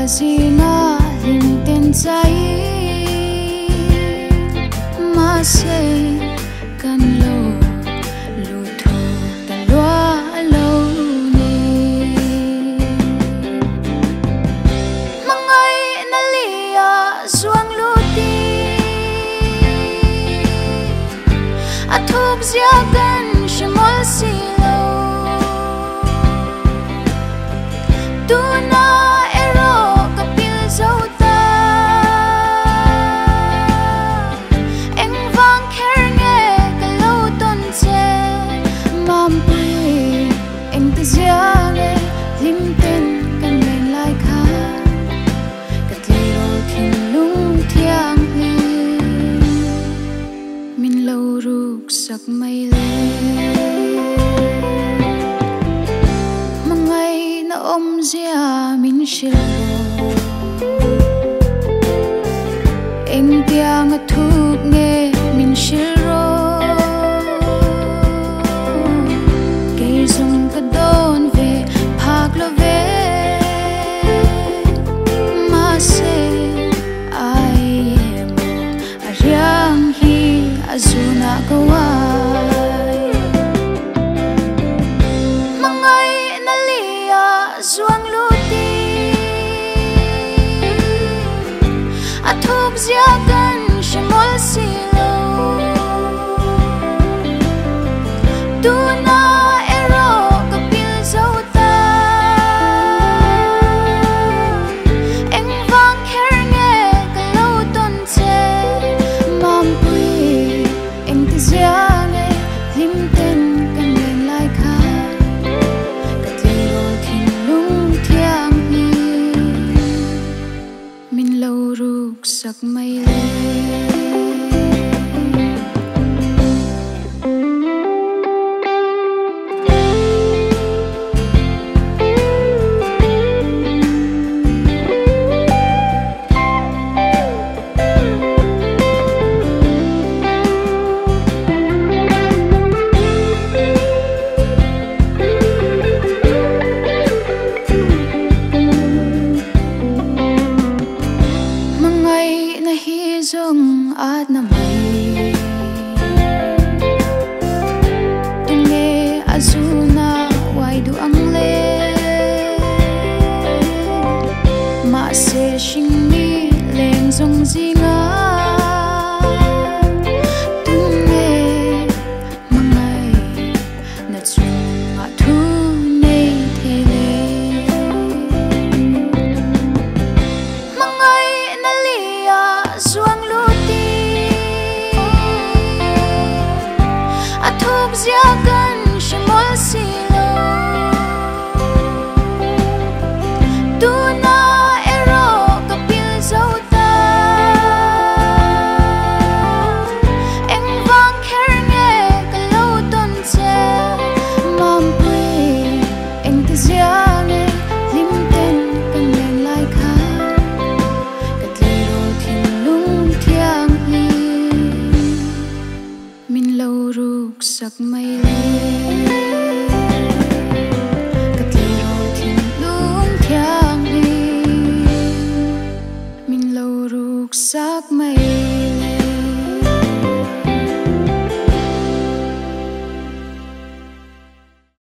zingah linten chaiin Mahse kan lo lutin tleirawl ni Hmangaihna liah zuang lutin thukzia kan mawlh Tunah erawh kapil zota eng vang kher nge kalo ton che Mampui eng tizia nge Hlim ten kan men lai kha tleirawl thinlung thianghlim min lo ruk sak mai le awmzia min hrilh eng Tiang thuk nge min hrilh ke zung ka tawn ve phak lo ve Mahse ai reng hi azuna kawai Hmangaihna liah zuang lutin thukzia kan mawlh Tunah erawh kapil zota eng vang kher nge kalo ton che Mampui eng tizia nge Hlim ten kan men lai kha tleirawl thinlung thianghlim min lo ruk sak mai le Hmangaihna hi zong at na mai tunge azuna wai du ang le Mahse shing mi leng zong zingah tunge Hmangaihna zuang thu nei the le Hmangaihna liah zuang lutin thukzia kan mawlh Tunah erawh kapil zota eng vang kher nge kalo ton che Mampui eng tizia nge Hlim ten kan men lai kha tleirawl thinlung thianghlim min lo ruk sak mai le